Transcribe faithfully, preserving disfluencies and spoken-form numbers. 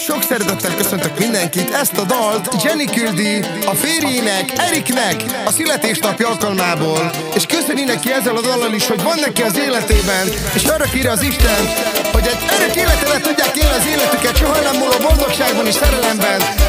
sok szeretettel köszöntök mindenkit. Ezt a dalt Jenny küldi a férjének, Eriknek a születésnapi alkalmából, és köszöni neki ezzel a dallal is, hogy van neki az életében, és arra kérje az Isten, hogy egy örök életet tudják élni az életüket, soha nem múló boldogságban és szerelemben.